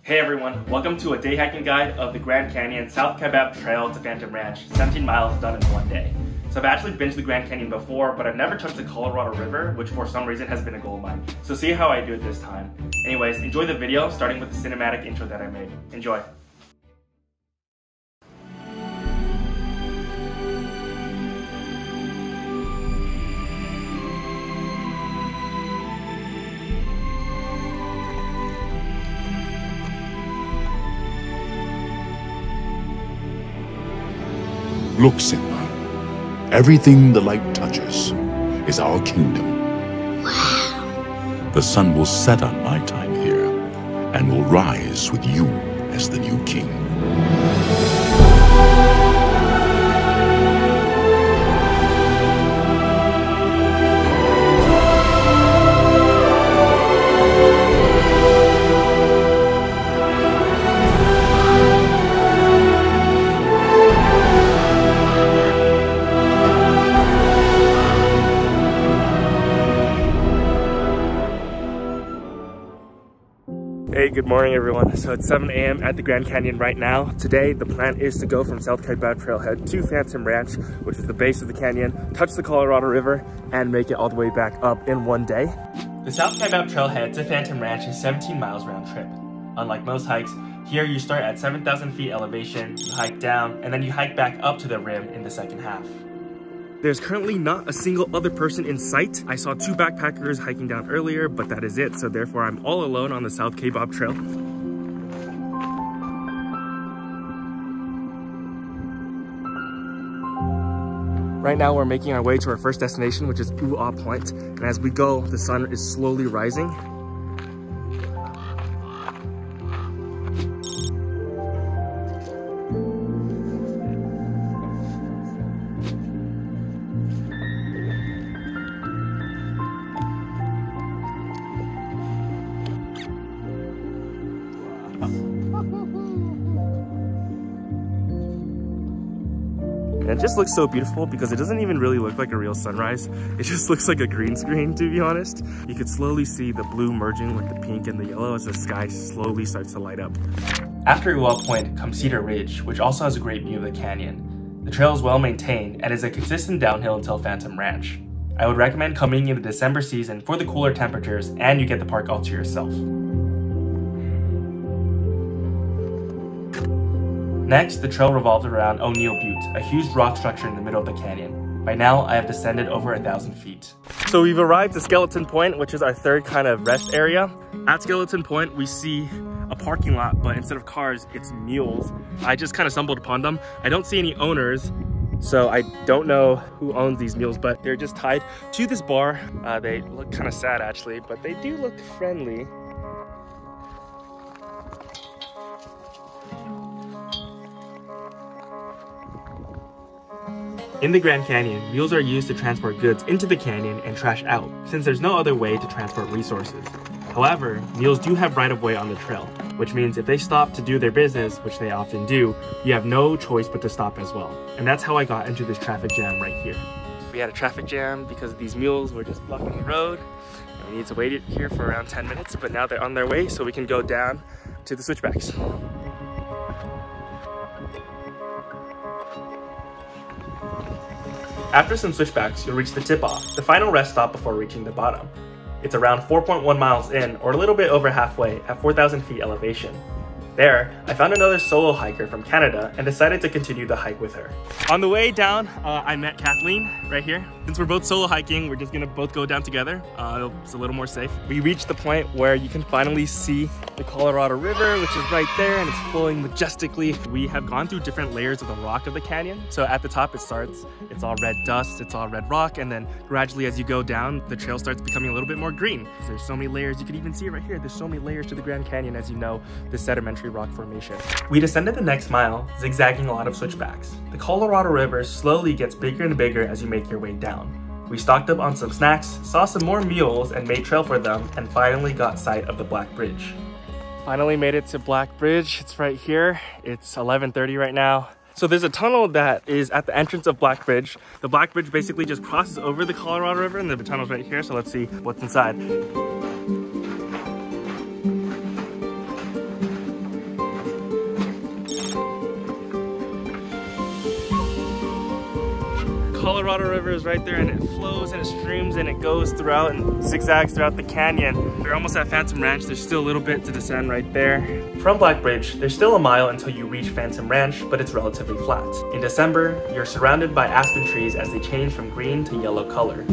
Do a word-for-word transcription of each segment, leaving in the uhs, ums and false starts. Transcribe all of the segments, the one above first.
Hey everyone, welcome to a day hiking guide of the Grand Canyon South Kaibab Trail to Phantom Ranch, seventeen miles done in one day. So I've actually been to the Grand Canyon before, but I've never touched the Colorado River, which for some reason has been a goal of mine. So see how I do it this time. Anyways, enjoy the video, starting with the cinematic intro that I made. Enjoy. Look, Simba. Everything the light touches is our kingdom. Wow. The sun will set on my time here, and will rise with you as the new king. Hey, good morning everyone. So it's seven A M at the Grand Canyon right now. Today, the plan is to go from South Kaibab Trailhead to Phantom Ranch, which is the base of the canyon, touch the Colorado River, and make it all the way back up in one day. The South Kaibab Trailhead to Phantom Ranch is seventeen miles round trip. Unlike most hikes, here you start at seven thousand feet elevation, you hike down, and then you hike back up to the rim in the second half. There's currently not a single other person in sight. I saw two backpackers hiking down earlier, but that is it. So therefore I'm all alone on the South Kaibab Trail. Right now we're making our way to our first destination, which is Ooh Aah Point. And as we go, the sun is slowly rising. And it just looks so beautiful because it doesn't even really look like a real sunrise. It just looks like a green screen, to be honest. You could slowly see the blue merging with the pink and the yellow as the sky slowly starts to light up. After Ooh Aah Point comes Cedar Ridge, which also has a great view of the canyon. The trail is well maintained and is a consistent downhill until Phantom Ranch. I would recommend coming in the December season for the cooler temperatures and you get the park all to yourself. Next, the trail revolves around O'Neill Butte, a huge rock structure in the middle of the canyon. By now, I have descended over a thousand feet. So we've arrived to Skeleton Point, which is our third kind of rest area. At Skeleton Point, we see a parking lot, but instead of cars, it's mules. I just kind of stumbled upon them. I don't see any owners, so I don't know who owns these mules, but they're just tied to this bar. Uh, they look kind of sad actually, but they do look friendly. In the Grand Canyon, mules are used to transport goods into the canyon and trash out, since there's no other way to transport resources. However, mules do have right-of-way on the trail, which means if they stop to do their business, which they often do, you have no choice but to stop as well. And that's how I got into this traffic jam right here. We had a traffic jam because these mules were just blocking the road, and we need to wait here for around ten minutes, but now they're on their way, so we can go down to the switchbacks. After some switchbacks, you'll reach the Tipoff, the final rest stop before reaching the bottom. It's around four point one miles in, or a little bit over halfway, at four thousand feet elevation. There, I found another solo hiker from Canada and decided to continue the hike with her. On the way down, uh, I met Kathleen right here. Since we're both solo hiking, we're just gonna both go down together. Uh, it's a little more safe. We reached the point where you can finally see the Colorado River, which is right there, and it's flowing majestically. We have gone through different layers of the rock of the canyon. So at the top it starts, it's all red dust, it's all red rock, and then gradually as you go down, the trail starts becoming a little bit more green. There's so many layers, you can even see it right here. There's so many layers to the Grand Canyon, as you know, the sedimentary rock formation. We descended the next mile, zigzagging a lot of switchbacks. The Colorado River slowly gets bigger and bigger as you make your way down. We stocked up on some snacks, saw some more mules and made trail for them, and finally got sight of the Black Bridge. Finally made it to Black Bridge. It's right here. It's eleven thirty right now. So there's a tunnel that is at the entrance of Black Bridge. The Black Bridge basically just crosses over the Colorado River, and the tunnel's right here. So let's see what's inside. Colorado River is right there, and it flows and it streams and it goes throughout and zigzags throughout the canyon. We're almost at Phantom Ranch. There's still a little bit to descend right there. From Black Bridge, there's still a mile until you reach Phantom Ranch, but it's relatively flat. In December, you're surrounded by aspen trees as they change from green to yellow color.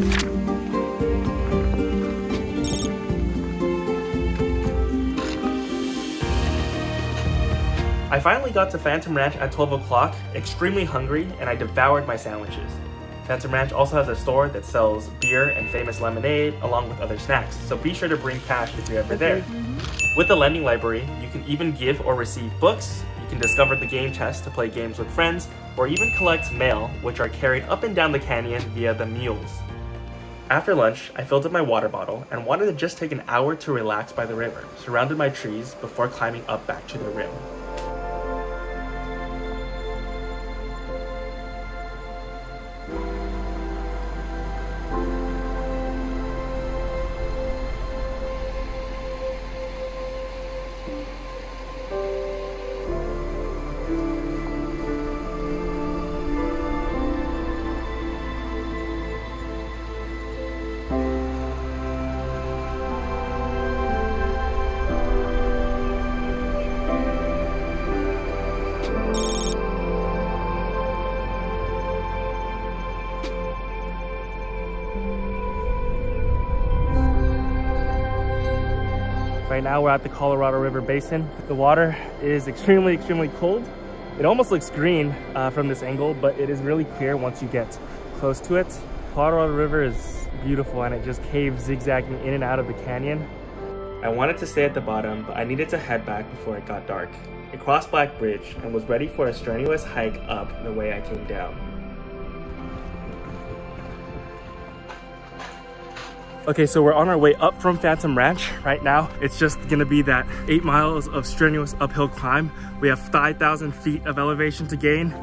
I finally got to Phantom Ranch at twelve o'clock, extremely hungry, and I devoured my sandwiches. Phantom Ranch also has a store that sells beer and famous lemonade along with other snacks, so be sure to bring cash if you're ever there. With the lending library, you can even give or receive books, you can discover the game chest to play games with friends, or even collect mail, which are carried up and down the canyon via the mules. After lunch, I filled up my water bottle and wanted to just take an hour to relax by the river, surrounded by trees, before climbing up back to the rim. Right now we're at the Colorado River Basin. The water is extremely, extremely cold. It almost looks green uh, from this angle, but it is really clear once you get close to it. Colorado River is beautiful and it just caves zigzagging in and out of the canyon. I wanted to stay at the bottom, but I needed to head back before it got dark. I crossed Black Bridge and was ready for a strenuous hike up the way I came down. Okay, so we're on our way up from Phantom Ranch right now. It's just gonna be that eight miles of strenuous uphill climb. We have five thousand feet of elevation to gain.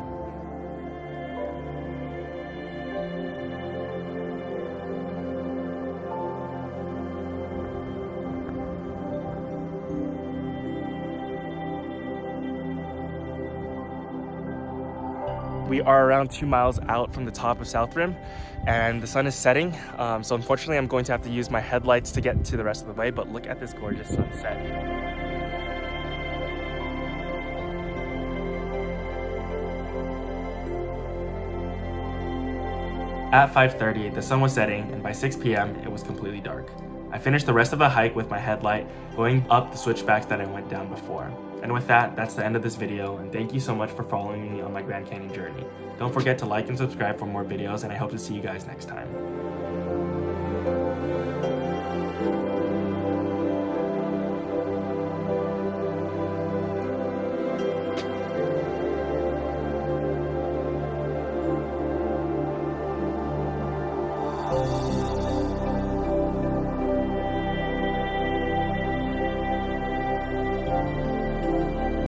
We are around two miles out from the top of South Rim and the sun is setting. Um, so unfortunately, I'm going to have to use my headlights to get to the rest of the way, but look at this gorgeous sunset. At five thirty, the sun was setting, and by six p m, it was completely dark. I finished the rest of the hike with my headlight, going up the switchbacks that I went down before. And with that, that's the end of this video, and thank you so much for following me on my Grand Canyon journey. Don't forget to like and subscribe for more videos, and I hope to see you guys next time. Oh.